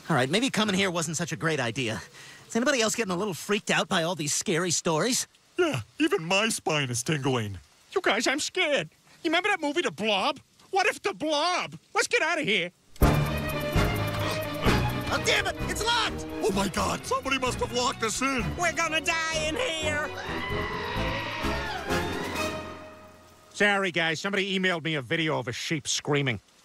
All right, maybe coming here wasn't such a great idea. Is anybody else getting a little freaked out by all these scary stories? Yeah, even my spine is tingling. You guys, I'm scared. You remember that movie, The Blob? What if The Blob? Let's get out of here. Oh, damn it! It's locked! Oh my God, somebody must have locked us in. We're gonna die in here. Sorry, guys. Somebody emailed me a video of a sheep screaming.